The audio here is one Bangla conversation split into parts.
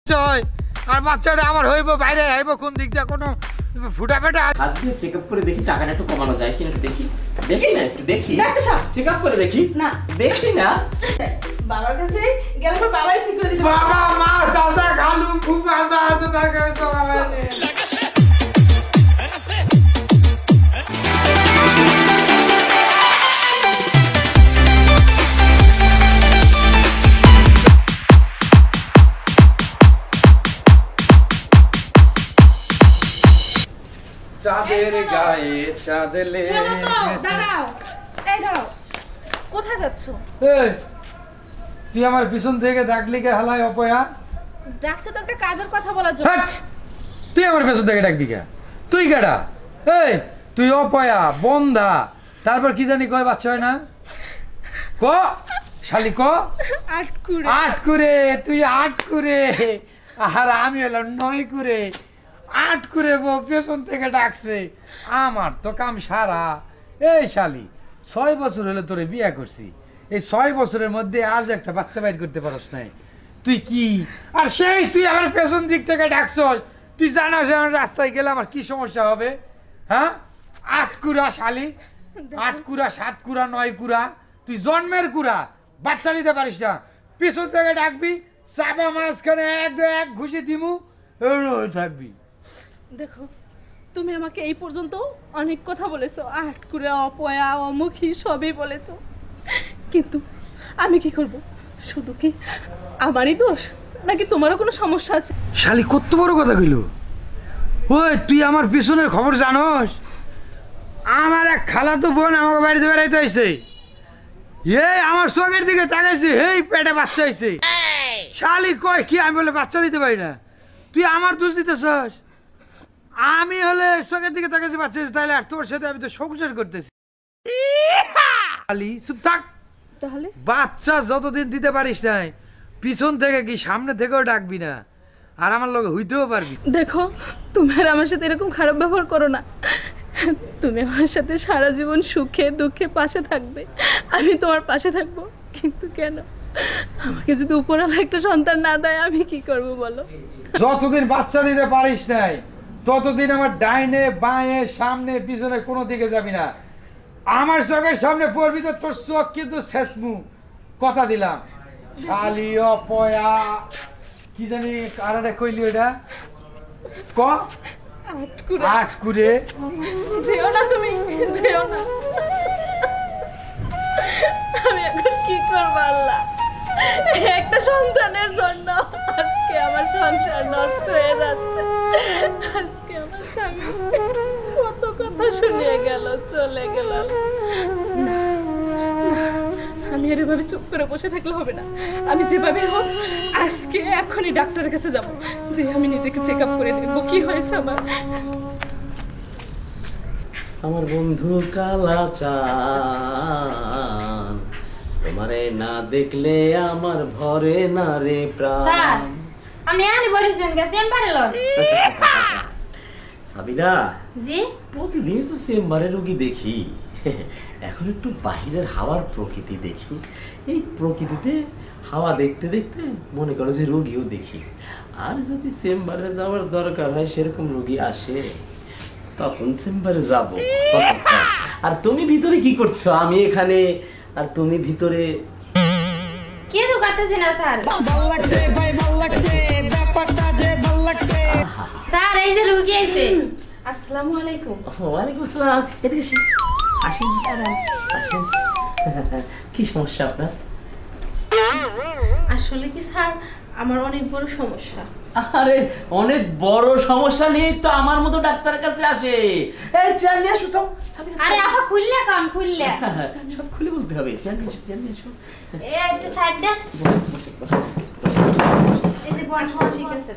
হয় আর বাচ্চাটা আমার হইব বাইরে আইব কোন দিক দিয়ে কোনো ফুটা ফেটা হাত দিয়ে চেকআপ করে দেখি টাকাটা একটু কমানো যায় কিনা একটু দেখি দেখি না একটু দেখি চেকআপ করে দেখি না দেখি না বাবার কাছে গেলে পর বাবাই ঠিক করে দিল বাবা মা চাচা খালু ফুফা আছে তার কাছে তো আমার চাঁদের গায়ে চাঁদলে দাঁড়াও এই দাঁড়াও কোথায় যাচ্ছ এই তুই আমার পিছন থেকে ডাকলি কে হালাই অপয়া ডাকছে তো একটা কাজের কথা বলার জন্য তুই আমার পিছন থেকে ডাকবি কে তুই কেডা এই তুই অপয়া বন্ধা তারপর কি জানি কয় বাচ্চা হয় না ক শালি ক আট করে তুই আট করে আর আমি হলাম 9 করে 8 করে পেছন থেকে ডাকছে আমার তো কাম সারা এই শালি 6 বছর হলে তোরে বিয়ে করছি এই 6 বছরের মধ্যে আজ একটা বাচ্চা বাইর করতে পারস নাই তুই কি আর সেই তুই আমার পেছন দিক থেকে ডাকছ তুই জানাস আমার রাস্তায় গেলে আমার কি সমস্যা হবে হ্যাঁ 8 কুড়া শালি 8 কুড়া 7 কুড়া 9 কুড়া তুই জন্মের কুড়া বাচ্চা নিতে পারিস না পেছন থেকে ডাকবি চাপা মাঝখানে এক ঘুষি দিমু থাকবি দেখো তুমি আমাকে এই পর্যন্ত অনেক কথা বলেছো আটকুরা অপয়া অমুখী সবই বলেছো কিন্তু আমি কি করব শুধু কি আমারই দোষ নাকি তোমারও কোনো সমস্যা আছে শালি কত বড় কথা কইল ওই তুই আমার পিছনের খবর জানোস আমার এক খালাতো বোন আমাকে বাড়িতে বেড়াইতে আইছে এই আমার চোখের দিকে তাকাইছে এই পেটে বাচ্চা আইছে শালি কয় কি আমি বলে বাচ্চা দিতে পারি না তুই আমার দোষ দিতেছস আমি হলে চোখের দিকে তাকাইছি বাচ্চা তাহলে আর তোর সাথে আমি তো সংসার করতেছি শালি চুপ থাক তাহলে বাচ্চা যতদিন দিতে পারিস নাই পিছন থেকে কি সামনে থেকেও ডাকবি না আর আমার লগে হইতেও পারবি দেখো তুমি আর আমার সাথে এরকম খারাপ ব্যবহার করো না তুমি আমার সাথে সারা জীবন সুখে দুঃখে পাশে থাকবে আমি তোমার পাশে থাকবো কিন্তু কেন আমাকে যদি উপরওয়ালা একটা সন্তান না দেয় আমি কি করব বলো যতদিন বাচ্চা দিতে পারিস নাই ততদিন আমার ডাইনে বাঁয়ে সামনে পিছনে কোনো দিকে যাবি না আমার চোখের সামনে পড়বি তো তোর চোখ কিন্তু শেষমু কথা দিলাম শালি অপয়া কি জানি কারাটা কইলি ওটা ক আট করে যেও না তুমি যেও না আমি এখন কি করবো আল্লাহ একটা সন্তানের জন্য আজকে আমার সংসার নষ্ট হয়ে যাচ্ছে আজকে আমার স্বামী কত কথা শুনিয়ে গেল চলে গেল আমি এভাবে চুপ করে বসে থাকলে হবে না আমি যেভাবে হোক আজকে এখনই ডাক্তারের কাছে যাব যে আমি নিজেকে চেক আপ করে দেখবো কি হয়েছে আমার বন্ধু কালাচান তোমারে না দেখলে আমার ভরে না রে প্রাণ আমি আনি বলেছেন কে চেম্বারে লন সাবিনা জি প্রতিদিন তো চেম্বারে রোগী দেখি এখন একটু বাহিরের হাওয়ার প্রকৃতি দেখি এই প্রকৃতিতে হাওয়া দেখতে দেখতে মনে করো যে রোগীও দেখি আর যদি চেম্বারে যাওয়ার দরকার হয় সেরকম রোগী আসে তখন চেম্বারে যাব আর তুমি ভিতরে কি করছো আমি এখানে আর তুমি ভিতরে কি তো করতেছ না স্যার ভাল লাগছে ভাই ভাল লাগছে ব্যাপারটা যে ভাল লাগছে স্যার এই যে রোগী আইছে আসসালামু আলাইকুম ওয়ালাইকুম আসসালাম এদিকে আসেন আসেন কি সমস্যা আপনার আসলে কি স্যার আমার অনেক বড় সমস্যা আরে অনেক বড় সমস্যা নেই তো আমার মতো ডাক্তারের কাছে আসে এই চেয়ার নিয়ে আসো চাও আরে আপা খুললে কাম খুললে সব খুলে বলতে হবে চেয়ার নিয়ে এসো এ একটু সাইড দে এই যে বল ঠিক আছে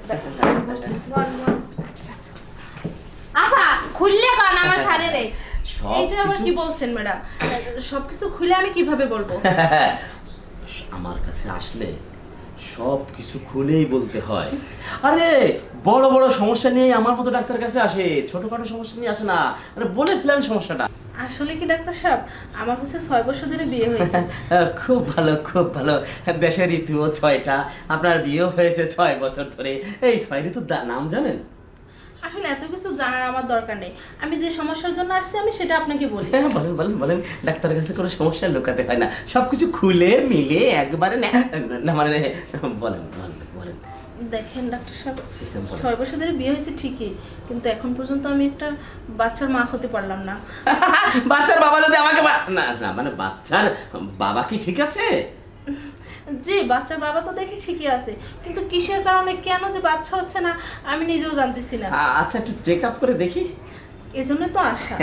আপা খুললে কাম আমার সারে রে এইটা আবার কি বলছেন ম্যাডাম সবকিছু খুলে আমি কিভাবে বলবো আমার কাছে আসলে সব কিছু খুলেই বলতে হয় আরে বড় বড় সমস্যা নিয়ে আমার মতো ডাক্তারের কাছে আসে ছোটখাটো সমস্যা নিয়ে আসে না আরে বলে ফেলেন সমস্যাটা আসলে কি ডাক্তার সাহেব, আমার হচ্ছে 6 বছর ধরে বিয়ে হয়েছে। খুব ভালো, খুব ভালো। দেশের ঋতুও 6টা, আপনার বিয়েও হয়েছে 6 বছর ধরে। এই 6 ঋতুর নাম জানেন? আসলে এত কিছু জানার আমার দরকার নেই, আমি যে সমস্যার জন্য আসছি আমি সেটা আপনাকে বলি। বলেন বলেন বলেন, ডাক্তারের কাছে কোনো সমস্যা লুকাতে হয় না, সবকিছু খুলে মিলে একবারে না মানে বলেন বলেন বলেন। দেখেন ডাক্তার সাহেব, 6 বছর ধরে বিয়ে হয়েছে ঠিকই, কিন্তু এখন পর্যন্ত আমি একটা বাচ্চার মা হতে পারলাম না। বাচ্চার বাবা যদি আমাকে না না মানে বাচ্চার বাবা কি ঠিক আছে? জি, বাচ্চার বাবা তো দেখি ঠিকই আছে, কিন্তু কিসের কারণে কেন যে বাচ্চা হচ্ছে না আমি নিজেও জানতেছি না। আচ্ছা, একটু চেক আপ করে দেখি। এজন্য তো আসা।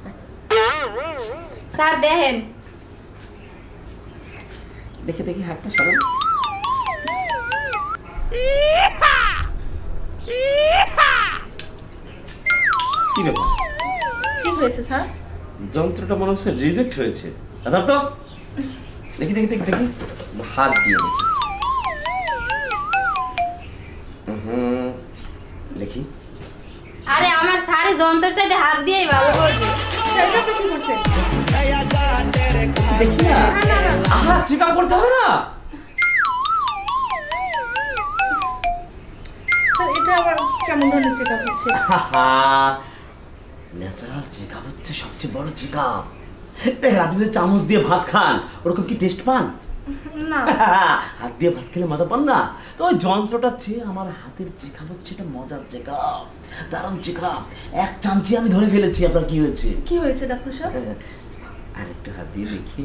স্যার দেখেন। দেখে দেখি হাতটা সরান। কি ব্যাপার? কি হয়েছে স্যার? যন্ত্রটা মনে হচ্ছে রিজেক্ট হয়েছে। আচ্ছা তো দেখি দেখি দেখি দেখি, হাত দিয়ে দেখি। দেখি। আরে আমার স্যারে যন্ত্রের সাথে হাত দিয়েই ভালো করবে। স্যার আপনি কি করছেন? দেখি না। আহা, চেক আপ করতে হবে না। স্যার এটা আবার কেমন ধরনের চেক আপ হচ্ছে? ন্যাচারাল চেক আপ হচ্ছে সবচেয়ে বড় চেক আপ। দেখেন, আপনি যদি চামচ দিয়ে ভাত খান ওরকম কি টেস্ট পান? না। হাত দিয়ে ভাত খেলে মজা পান না? তো ওই যন্ত্রটা চেয়ে আমার হাতের চেক আপ হচ্ছে, এটা মজার চেক আপ, দারুণ চেক আপ। এক চামচি আমি ধরে ফেলেছি। আপনার কি হয়েছে? কি হয়েছে ডাক্তার সাহেব? আর একটু হাত দিয়ে দেখি।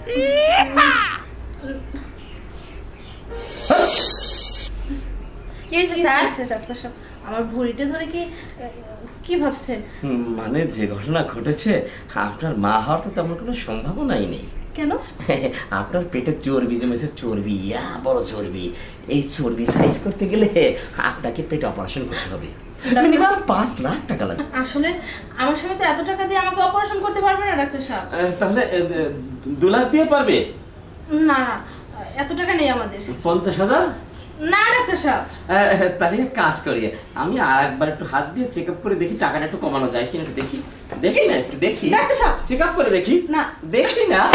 কি হয়েছে স্যার? ডাক্তার সাহেব, আমার ভুঁড়িটা ধরে কি ভাবছেন? মানে যে ঘটনা ঘটেছে, আপনার মা হওয়ার তো তেমন কোনো সম্ভাবনাই নেই। কেন? আপনার পেটে চর্বি জমেছে, চর্বি, বড় চর্বি। এই চর্বি সাইজ করতে গেলে আপনাকে পেটে অপারেশন করতে হবে, মিনিমাম 5 লাখ টাকা লাগবে। আসলে আমার স্বামী তো এত টাকা দিয়ে আমাকে অপারেশন করতে পারবে না ডাক্তার সাহেব। তাহলে 2 লাখ দিয়ে পারবে? না না, এত টাকা নেই আমাদের। 50,000? না ডাক্তার সাহেব। তাহলে এক কাজ করি, আমি আর একবার একটু হাত দিয়ে চেক আপ করে দেখি টাকাটা একটু কমানো যায় কিনা। একটু দেখি দেখি না, একটু দেখি। ডাক্তার সাহেব, চেক আপ করে দেখি না দেখি না।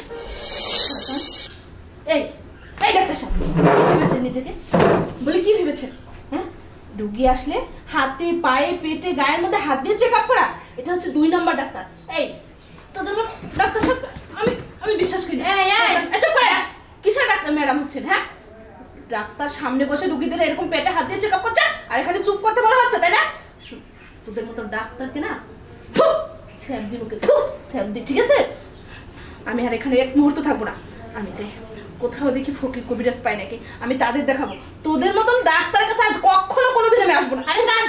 এই এই ডাক্তার সাহেব, কি ভেবেছেন নিজেকে? বলে কি ভেবেছেন? হ্যাঁ, রোগী আসলে হাতে পায়ে পেটে গায়ের মধ্যে হাত দিয়ে চেক আপ করা, এটা হচ্ছে 2 নাম্বার ডাক্তার। এই তোদের মতো ডাক্তার সাহেব আমি বিশ্বাস করি না। চুপ করে, কিসের ডাক্তার ম্যাডাম হচ্ছেন? হ্যাঁ, ডাক্তার সামনে বসে রোগীদের এরকম পেটে হাত দিয়ে চেক আপ করছে, আর এখানে চুপ করতে বলা হচ্ছে, তাই না? তোদের মতো ডাক্তারকে না ছ্যাপ দি মুখে, ছ্যাপ দি, ঠিক আছে? আমি আর এখানে 1 মুহূর্ত থাকবো না। আমি যে কোথাও দেখি ফকির কবিরাজ পাই নাকি, আমি তাদের দেখাবো। তোদের মতন ডাক্তারের কাছে আজ কখনো কোনোদিন আমি আসবো না। আরে না,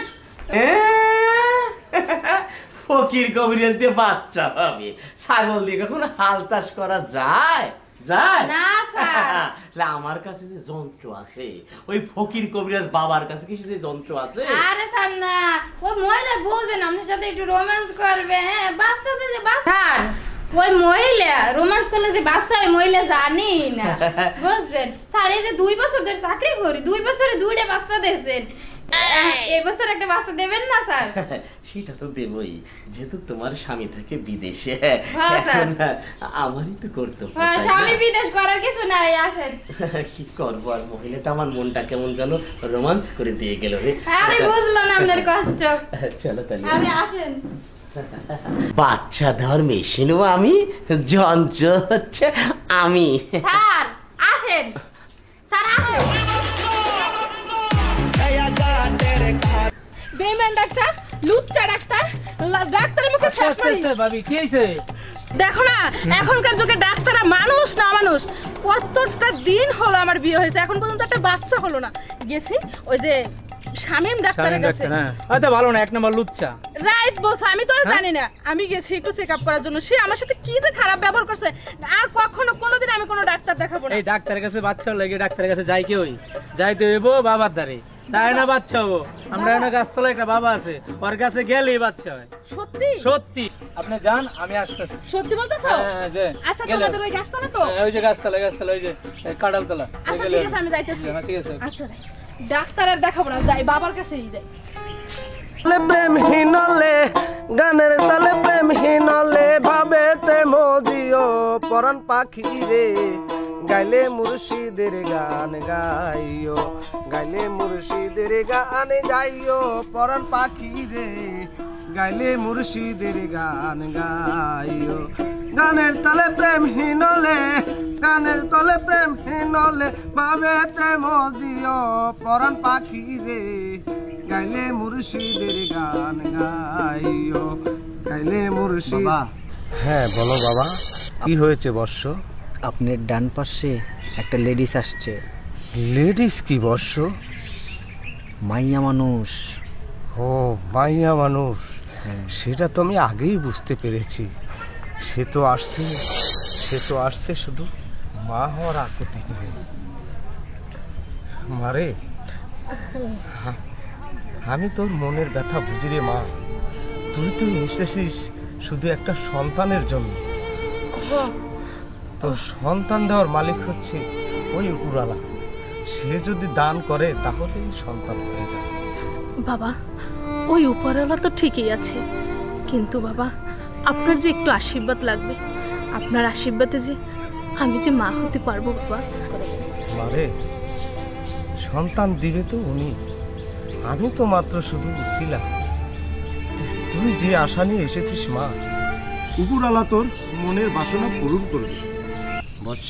ফকির কবিরাজ দিয়ে বাচ্চা হবে? ছাগল দিয়ে কখনো হালতাস করা যায়? যায় না স্যার। আমার কাছে যে যন্ত্র আছে, ওই ফকির কবিরাজ বাবার কাছে কি যে যন্ত্র আছে? আরে স্যার না, ওই মহিলা বোঝেন আপনার সাথে একটু রোম্যান্স করবে। হ্যাঁ, বাচ্চা যে স্যার, ওই মহিলা রোম্যান্স করলে যে বাচ্চা হয় মহিলা জানি না, বুঝলেন স্যার? এই যে 2 বছর ধরে চাকরি করি, 2 বছরে 2টা বাচ্চা দিয়েছেন, এই বছর একটা বাচ্চা দেবেন না স্যার? সেটা তো দেবই, যেহেতু তোমার স্বামী থাকে বিদেশে। হ্যাঁ স্যার, আমারই তো কর্তব্য। হ্যাঁ, স্বামী বিদেশ করার কিছু নাই, আসেন। কি করবো আর, মহিলাটা আমার মনটা কেমন যেন রোমান্স করে দিয়ে গেল রে। আরে বুঝলাম না আপনার কষ্ট। চলো তাহলে আমি আসেন। বাচ্চা দেওয়ার মেশিনও আমি, যন্ত্র হচ্ছে আমি। স্যার আসেন, স্যার আসেন। বেমান ডাক্তার, লুচ্চা ডাক্তার, ডাক্তারের মুখে শ্বাস মারি। ভাবি কি হইছে? দেখো না, এখনকার যুগে ডাক্তাররা মানুষ না মানুষ। কতটা দিন হলো আমার বিয়ে হয়েছে, এখন পর্যন্ত একটা বাচ্চা হলো না। গেছি ওই যে শামীম ডাক্তারের কাছে। আচ্ছা ভালো না, 1 নাম্বার লুচ্চা। রাইট বলছো, আমি তো জানি না। আমি গেছি একটু চেক আপ করার জন্য, সে আমার সাথে কি যে খারাপ ব্যবহার করছে। আর কখনো কোনোদিন আমি কোনো ডাক্তার দেখাবো না। এই ডাক্তারের কাছে বাচ্চা লাগে, ডাক্তারের কাছে যাই কি হই? যাইতে হইব বাবার দ্বারে, তাই না বাচ্চা হবো। আমরা এখানে গাছতলায় একটা বাবা আছে, ওর কাছে গেলেই বাচ্চা হয়। সত্যি সত্যি। আপনি যান, আমি আসতেছি। সত্যি বলতেছো? হ্যাঁ, যে আচ্ছা, তোমাদের ওই গাছতলা তো? ওই যে গাছতলা, ওই যে কাঁঠালতলা। আচ্ছা ঠিক আছে, আমি যাইতেছি। ঠিক আছে। আচ্ছা, ডাক্তার আর দেখাবো না, যাই বাবার কাছেই যাই। প্রেমহীনলে গানের তালে প্রেমহীনলে ভাব পরাণ পাখি রে, গাইলে মুর্শিদের গান গাইও, গাইলে মুর্শিদের গান গাইও, পরাণ পাখি রে, গাইলে মুর্শিদের গান গাইও। গানের তলে প্রেমহীন হলে, গানের তলে প্রেমহীন হলে ভাবেতে মজিও, পরাণ পাখি রে, গাইলে মুর্শিদের গান গাইও, গাইলে মুর্শিদ। হ্যাঁ বলো বাবা, কি হয়েছে বর্ষ? আপনার ডান পাশে একটা লেডিস আসছে। লেডিস কি বর্ষ? মাইয়া মানুষ। ও মাইয়া মানুষ, সেটা তো আমি আগেই বুঝতে পেরেছি। সে তো আসছে শুধু মা হওয়ার আকুতি নিয়ে। মারে, আমি তোর মনের ব্যথা বুঝি রে মা। তুই এসেছিস শুধু একটা সন্তানের জন্য। তোর সন্তান দেওয়ার মালিক হচ্ছে ওই উপরওয়ালা। সে যদি দান করে তাহলে সন্তান হয়ে যায়। বাবা, ওই উপরওয়ালা তো ঠিকই আছে, কিন্তু বাবা আপনার যে একটু আশীর্বাদ লাগবে। আপনার আশীর্বাদে যে আমি যে মা হতে পারবো বাবা। মারে, সন্তান দিবে তো উনি, আমি তো মাত্র শুধু ছিলাম। তুই যে আশা নিয়ে এসেছিস মা, উপরওয়ালা তোর মনের বাসনা পূরণ করবে। বৎস,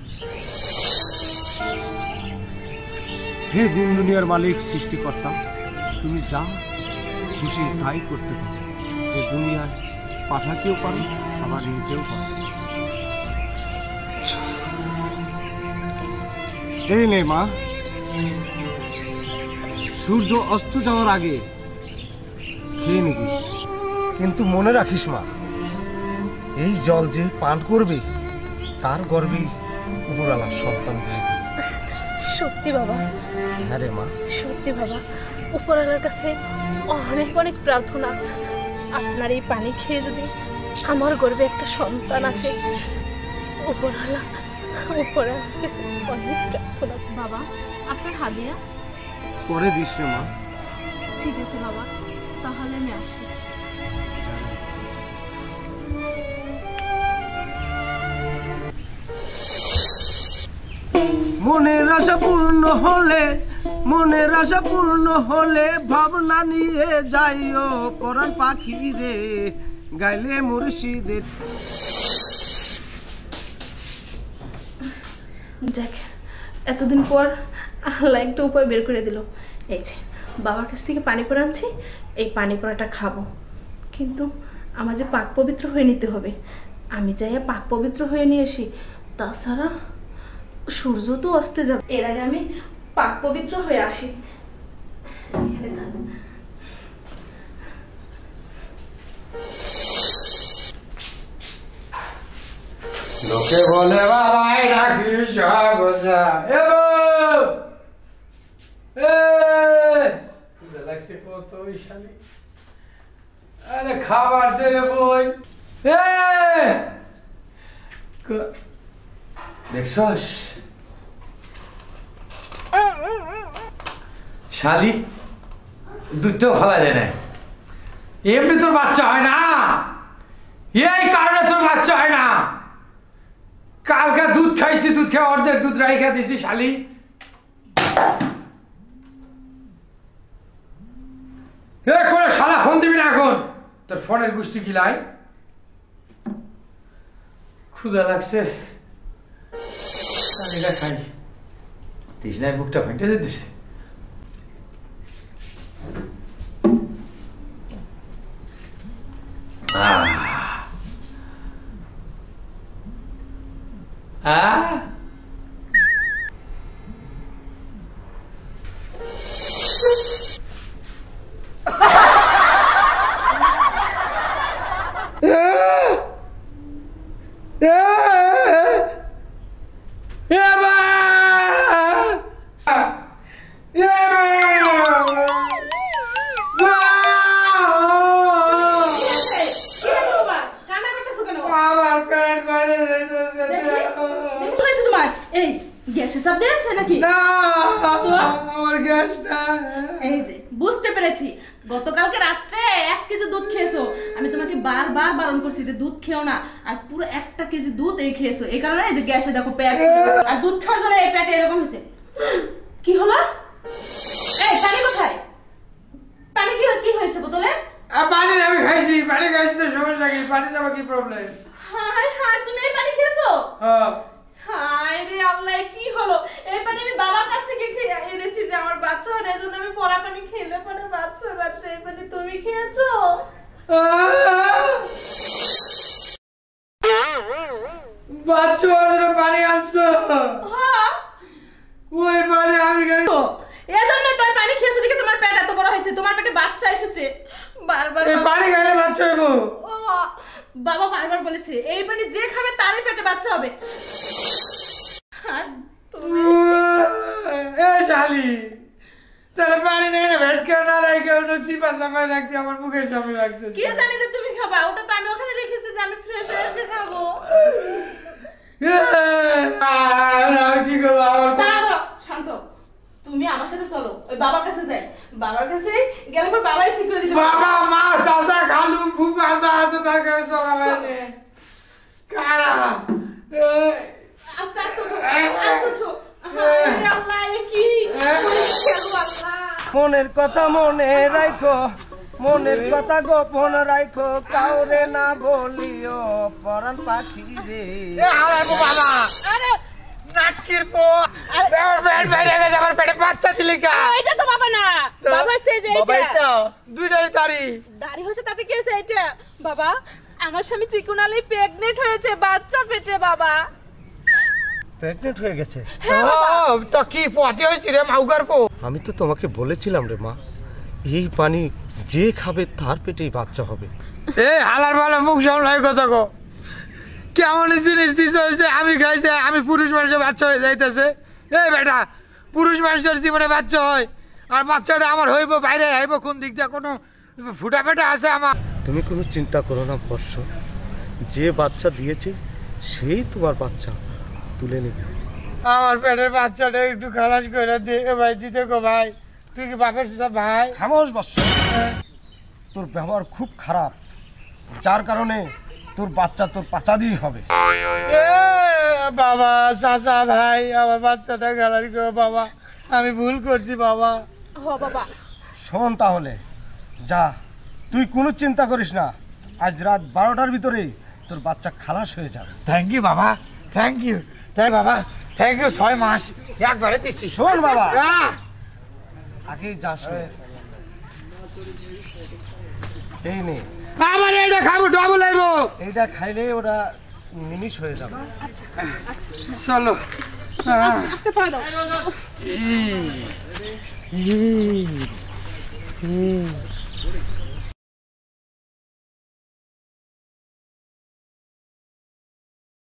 হে দিন দুনিয়ার মালিক সৃষ্টিকর্তা, তুমি যা খুশি তাই করতে পারো। এই দুনিয়ায় পাঠাতেও পারো, আবার নিতেও পারো। এই নে মা, সূর্য অস্ত যাওয়ার আগে খেয়ে নিবি, কিন্তু মনে রাখিস মা, এই জল যে পান করবে তার গর্ভে উপরওয়ালার সন্তান হয়ে যাবে। সত্যি বাবা? হ্যাঁ রে মা, সত্যি বাবা। উপরওয়ালার কাছে অনেক অনেক প্রার্থনা, আপনার এই পানি খেয়ে যদি আমার গর্ভে একটা সন্তান আসে। উপরওয়ালার কাছে অনেক প্রার্থনা। বাবা, আপনার হাদিয়া পরে দিস রে মা। ঠিক আছে বাবা, তাহলে আমি আসি। মনের আশা পূর্ণ হলে, মনের আশা পূর্ণ হলে ভাবনা নিয়ে যাইও, পরাণ পাখি রে, গাইলে মুর্শিদের। যাক, এতদিন পর আল্লাহ একটা উপায় বের করে দিল। এই যে বাবার কাছ থেকে পানি পড়া আনছি, এই পানি পড়াটা খাবো, কিন্তু আমার যে পাক পবিত্র হয়ে নিতে হবে। আমি যাইয়া পাক পবিত্র হয়ে নিয়ে আসি, তাছাড়া সূর্য তো অস্তে যাবে। এর আগে আমি পাক পবিত্র হয়ে আসি। লোকে বলে বাবাই ডাকি সব লাগছে কত শালি। আরে খাবার দে রে বই। দেখছস শালি, দুধটাও ফেলা যায় না। এমনি তোর বাচ্চা হয় না, এই কারণে তোর বাচ্চা হয় না। কালকে দুধ খাইছি, দুধ খেয়ে অর্ধেক দুধ রাইখা দিছি শালি। করে শালা ফোন দিবি না এখন, তোর ফোনের গোষ্ঠী গিলাই। ক্ষুধা লাগছে, খাই। তৃষ্ণায় বুকটা ফাইটে যেতেছে। এই যে বুঝতে পেরেছি, গতকালকে রাত্রে 1 কেজি দুধ খেয়েছো। আমি তোমাকে বারবার বারণ করছি যে দুধ খেও না, আর পুরো 1 কেজি দুধ এই খেয়েছো। এই কারণে এই যে গ্যাসে দেখো পেট, আর দুধ খাওয়ার জন্য এই পেটে এরকম হয়েছে। কি হলো? এই পানি কোথায়? পানি কি হয়েছে বোতলে? পানি আমি খাইছি, পানি খাইছি তো সমস্যা কি? পানি দেওয়া কি প্রবলেম? হায় হায়, তুমি এই পানি খেয়েছো? হ্যাঁ। হায় রে আল্লাহ, কি হলো? এই পানি আমি বাবার কাছ থেকে এনেছি যে আমার বাচ্চা হয়, এজন্য আমি পরা পানি খেলে পরে বাচ্চা। এই পানি তুমি খেয়েছো? বাচ্চা ওদের পানি আনছো? হ্যাঁ। ওই পানি আমি খাইছি। এজন্য তো পানি খেয়েছো দেখে তোমার পেট এত বড় হয়েছে, তোমার পেটে বাচ্চা এসেছে। বারবার এই পানি খাইলে বাচ্চা হইব? ও বাবা বারবার বলেছে এই পানি যে খাবে তারই পেটে বাচ্চা হবে। আর তুমি এ শালি, তাহলে পানি নেই না, ভেট কেউ না রাখে ওটা চিপা চাপায় রাখতে আমার মুখের সামনে রাখছে। কে জানি যে তুমি খাবা? ওটা তো আমি ওখানে রেখেছি যে আমি ফ্রেশ হয়ে এসে খাবো। আর কি করবো? আমার দাঁড়াও, শান্ত। তুমি আমার সাথে চলো, ওই বাবার কাছে যাই। বাবার কাছে গেলে পর বাবাই ঠিক করে দিতে পারবে। বাবা মা চাচা খালু ফুফা আসা আছে, তার কাছে চলা মানে কারা আস্তে আস্তে উঠো, আস্তে উঠো। হায় আল্লাহ, এ কি হয়েছে গো আল্লাহ? মনের কথা মনে রাখো, মনের কথা গোপন রাখো, কাউরে না বলিও পরাণ পাখি রে। বাবা আরে নাটকির পো আমার পেট বাইরে গেছে, আমার পেটে বাচ্চা দিলি কা? এটা তো বাবা না, বাবা সে যে বাবা এটা এটা দুইটাই তারি দাড়ি হয়েছে, তাতে কি হয়েছে? এটা বাবা, আমার স্বামী চিকুন আলী প্রেগনেন্ট হয়েছে, বাচ্চা পেটে বাবা। প্রেগনেন্ট হয়ে গেছে? তো কি পথে হয়েছি রে মাউগার পো? আমি তো তোমাকে বলেছিলাম রে মা, এই পানি যে খাবে তার পেটেই বাচ্চা হবে। এ হালার ভালো মুখ সামলাই কথা কো, কেমন জিনিস দিছ হয়েছে? আমি খাইছে, আমি পুরুষ মানুষের বাচ্চা হয়ে যাইতেছে। এই বেটা, পুরুষ মানুষের জীবনে বাচ্চা হয়, আর বাচ্চাটা আমার হইব বাইরে হইব কোন দিক দিয়ে? কোনো ফুটা পেটা আছে আমার? তুমি কোনো চিন্তা করো না বর্ষ, যে বাচ্চা দিয়েছে সেই তোমার বাচ্চা তুলে নেবে। আমার পেটের বাচ্চাটা একটু খালাস করে দে ভাই, দিতে গো ভাই। তুই কি বাপের সব ভাই? খামোশ বর্ষ, তোর ব্যবহার খুব খারাপ, যার কারণে তোর বাচ্চা তোর পাচা দিয়ে হবে। এ বাবা, চাচা ভাই, আমার বাচ্চাটা খালাস করো বাবা, আমি ভুল করছি বাবা। হ বাবা। শোন তাহলে, যা, তুই কোনো চিন্তা করিস না, আজ রাত 12টার ভিতরেই তোর বাচ্চা খালাস হয়ে যাবে। থ্যাংক ইউ বাবা, থ্যাংক ইউ, থ্যাংক বাবা, থ্যাংক ইউ। 6 মাস একবারে দিচ্ছি। শোন বাবা, আহ! আগেই যাস নে। এই নে, আমার এটা খাবো, ডবল আইব। এইটা খাইলে ওরা নিমিষ হয়ে যাবে। চলো। আস্তে পা দাও।